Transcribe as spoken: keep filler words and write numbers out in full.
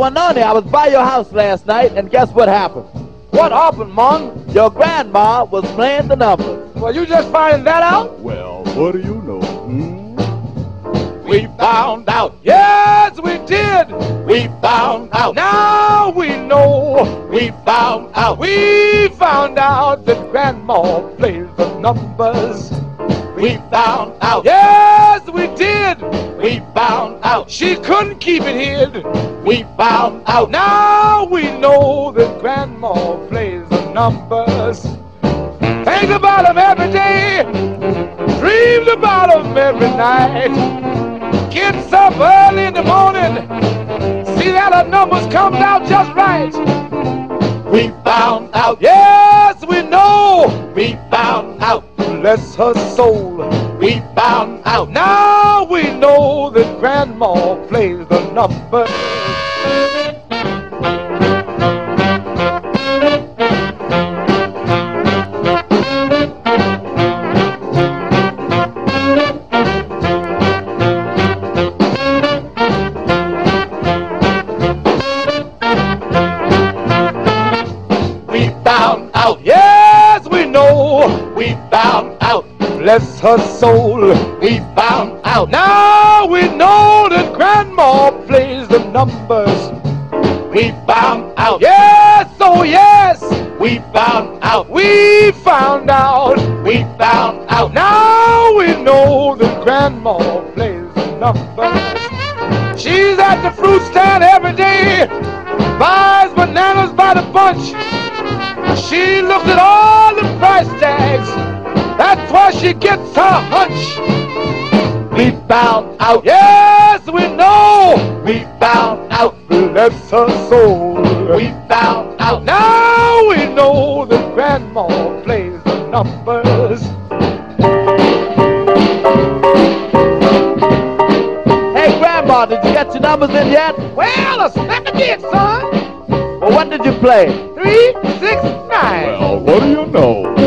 Wynonie, I was by your house last night, and guess what happened? What happened, Mon? Your grandma was playing the numbers. Well, you just finding that out? Well, what do you know? Hmm? We found out. Yes, we did. We found out. Now we know. We found out. We found out that Grandma plays the numbers. We found out. Yes, we did. We found out. She couldn't keep it hid. We found out. Now we know that Grandma plays the numbers. Think about them every day. Dreams about them every night. Gets up early in the morning. See that her numbers comes out just right. We found out. Yes, we know. We found out. Bless her soul. We found out. Now we know that Grandma plays the numbers. We found out. Yes, we know. We found out. Bless her soul. We found out. Now we know that Grandma plays the numbers. We found out. Yes, oh yes. We found out. We found out. We found out. Now we know that Grandma plays the numbers. She's at the fruit stand every day. Buys bananas by the bunch. She looks at all the price tags. That's why she gets her hunch. We found out. Yes, we know. We found out. Bless her soul. We found out. Now we know that Grandma plays the numbers. Hey, Grandma, did you get your numbers in yet? Well, a snap a dick, son. Well, what did you play? Three, six, nine. Well, what do you know?